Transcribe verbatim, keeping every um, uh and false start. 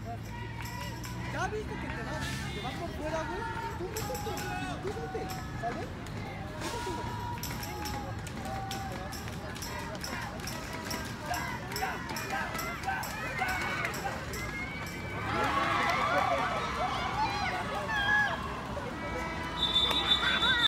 Ya viste que te vas, te vas por fuera, güey. Tú métete.